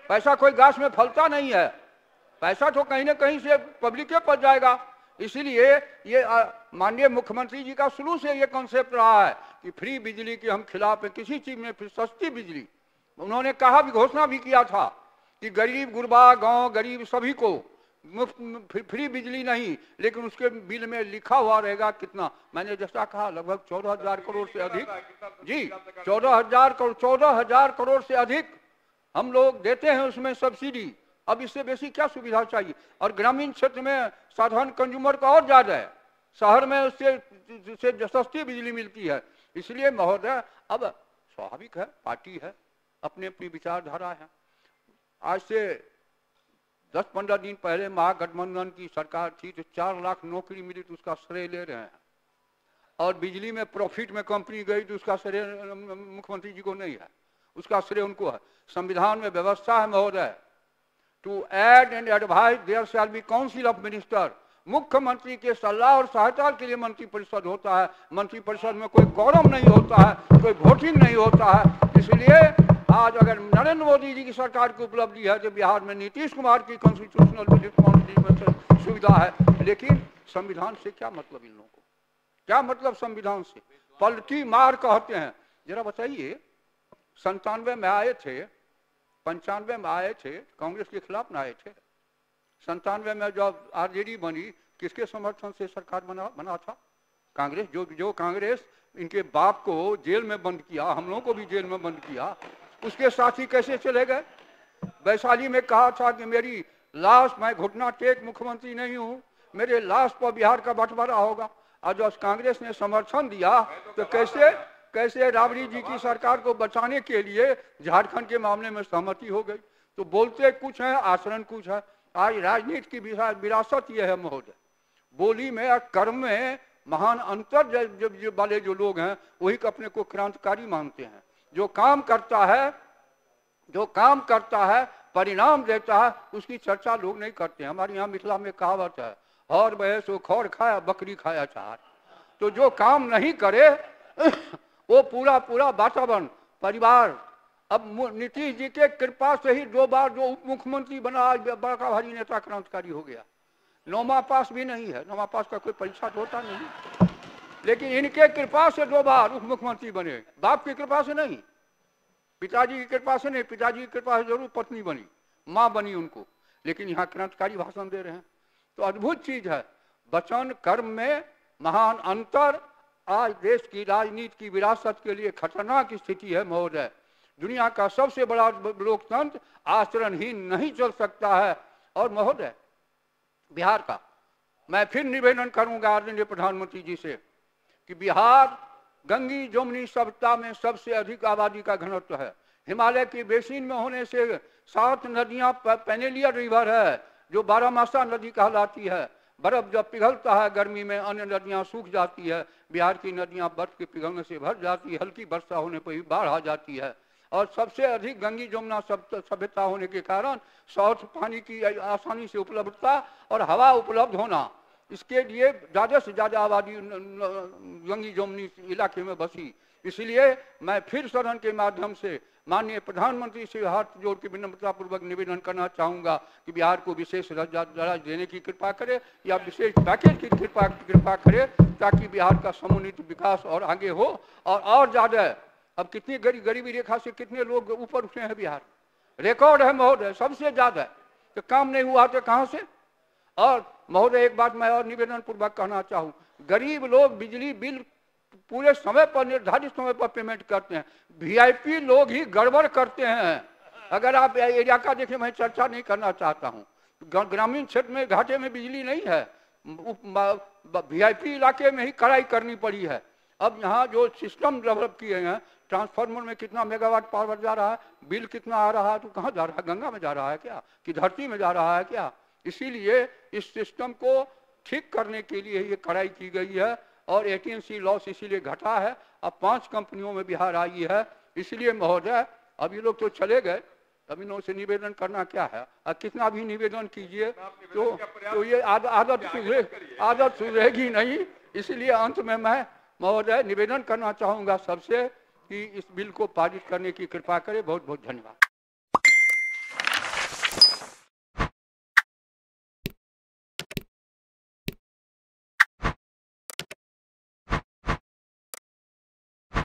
पैसा कोई घास में फलता नहीं है, पैसा तो कहीं ना कहीं से पब्लिक के पास जाएगा। इसीलिए ये माननीय मुख्यमंत्री जी का शुरू से ये कॉन्सेप्ट रहा है कि फ्री बिजली के हम खिलाफ हैं, किसी चीज में फिर सस्ती बिजली। उन्होंने कहा भी, घोषणा भी किया था कि गरीब गुरबा गांव गरीब सभी को मुफ्त फ्री बिजली नहीं, लेकिन उसके बिल में लिखा हुआ रहेगा कितना। मैंने जैसा कहा लगभग 14,000 करोड़ से अधिक, जी 14,000 करोड़ से अधिक हम लोग देते हैं उसमें सब्सिडी। अब इससे बेसी क्या सुविधा चाहिए? और ग्रामीण क्षेत्र में साधारण कंज्यूमर का और ज्यादा है, शहर में उससे सस्ती बिजली मिलती है। इसलिए महोदय अब स्वाभाविक है, पार्टी है, अपनी अपनी विचारधारा है। आज से 10-15 दिन पहले महागठबंधन की सरकार थी तो 4 लाख नौकरी मिली तो उसका श्रेय ले रहे हैं, और बिजली में प्रॉफिट में कंपनी गई तो उसका श्रेय मुख्यमंत्री जी को नहीं है, उसका श्रेय उनको है। संविधान में व्यवस्था है महोदय, to aid and advise there shall be council of minister. मुख्यमंत्री के सलाह और सहायता के लिए मंत्रिपरिषद होता है। मंत्रिपरिषद में कोई क्वारम नहीं होता है, कोई वोटिंग नहीं होता है। इसलिए आज अगर नरेंद्र मोदी जी की सरकार की उपलब्धि है तो बिहार में नीतीश कुमार की कॉन्स्टिट्यूशनल रिस्पॉन्सिबिलिटी सुविधा है। लेकिन संविधान से क्या मतलब इन लोगों को? क्या मतलब संविधान से? पलटी मार कहते हैं। जरा बताइए, 97 में आए थे, 95 में आए थे, कांग्रेस के खिलाफ ना आए थे। 97 में जब आरजेडी बनी, किसके समर्थन से सरकार बना था? कांग्रेस। जो कांग्रेस इनके बाप को जेल में बंद किया, हम लोगों को भी जेल में बंद किया, उसके साथी कैसे चले गए? वैशाली में कहा था कि मेरी लाश, मैं घुटना टेक मुख्यमंत्री नहीं हूं, मेरे लाश पर बिहार का बंटवारा होगा। और जब कांग्रेस ने समर्थन दिया तो कैसे राबड़ी जी की सरकार को बचाने के लिए झारखंड के मामले में सहमति हो गई। तो बोलते कुछ है, आचरण कुछ है। आज राजनीति की विरासत यह है महोदय, बोली में और कर्म में महान अंतर वाले जो लोग हैं वही अपने को क्रांतिकारी मानते हैं। जो काम करता है परिणाम देता है, उसकी चर्चा लोग नहीं करते हैं। हमारे यहाँ मिथिला में कहावत है, और भैंस वो खौर खाया बकरी खाया चार। तो जो काम नहीं करे वो पूरा वातावरण परिवार। अब नीतीश जी के कृपा से ही 2 बार जो उप मुख्यमंत्री बना, आज बड़ा भारी नेता क्रांतिकारी हो गया। 9वां पास भी नहीं है, 9वां पास का कोई परीक्षा तो होता नहीं, लेकिन इनके कृपा से 2 बार उप मुख्यमंत्री बने। बाप की कृपा से नहीं, पिताजी की कृपा से नहीं, पिताजी की कृपा से जरूर पत्नी बनी, माँ बनी उनको, लेकिन यहाँ क्रांतिकारी भाषण दे रहे हैं। तो अद्भुत चीज है, वचन कर्म में महान अंतर। आज देश की राजनीति की विरासत के लिए खतरनाक स्थिति है महोदय। दुनिया का सबसे बड़ा लोकतंत्र आचरणहीन नहीं चल सकता है। और महोदय, बिहार का मैं फिर निवेदन करूंगा आदरणीय प्रधानमंत्री जी से कि बिहार गंगी जमुनी सभ्यता में सबसे अधिक आबादी का घनत्व है। हिमालय की बेसिन में होने से 7 नदियां, पेनेलियर रिवर है जो 12मासा नदी कहलाती है। बर्फ जब पिघलता है गर्मी में, अन्य नदियां सूख जाती है। बिहार की नदियां बर्फ के पिघलने से भर जाती है, हल्की वर्षा होने पर ही बाढ़ आ जाती है। और सबसे अधिक गंगी जमुना सभ्यता होने के कारण साउथ पानी की आसानी से उपलब्धता और हवा उपलब्ध होना, इसके लिए ज़्यादा से ज़्यादा आबादी गंगी जमुनी इलाके में बसी। इसलिए मैं फिर सदन के माध्यम से माननीय प्रधानमंत्री से हाथ जोड़ के विनम्रतापूर्वक निवेदन करना चाहूँगा कि बिहार को विशेष दर्जा देने की कृपा करे या विशेष पैकेज की कृपा करे, ताकि बिहार का समुन्नत विकास और आगे हो। और ज़्यादा, अब कितनी गरीबी रेखा से कितने लोग ऊपर उठे हैं, बिहार रिकॉर्ड है महोदय, सबसे ज़्यादा। तो काम नहीं हुआ तो कहाँ से? और महोदय एक बात मैं और निवेदन पूर्वक कहना चाहूँ, गरीब लोग बिजली बिल पूरे समय पर, निर्धारित समय पर पेमेंट करते हैं। वीआईपी लोग ही गड़बड़ करते हैं। अगर आप एरिया का देखें, मैं चर्चा नहीं करना चाहता हूँ, ग्रामीण क्षेत्र में घाटे में बिजली नहीं है, वीआईपी इलाके में ही कड़ाई करनी पड़ी है। अब यहाँ जो सिस्टम डेवलप किए हैं, ट्रांसफार्मर में कितना मेगावाट पावर जा रहा है, बिल कितना आ रहा है, तो कहाँ जा रहा है? गंगा में जा रहा है क्या, कि धरती में जा रहा है क्या? इसीलिए इस सिस्टम को ठीक करने के लिए ये कड़ाई की गई है और एटीएनसी लॉस इसीलिए घटा है। अब 5 कंपनियों में बिहार आई है। इसलिए महोदय, अब ये लोग तो चले गए, अब इन लोगों से निवेदन करना क्या है? अब कितना भी निवेदन कीजिए तो ये आदत सुधरेगी नहीं। इसलिए अंत में मैं महोदय निवेदन करना चाहूँगा सबसे कि इस बिल को पारित करने की कृपा करें। बहुत बहुत धन्यवाद।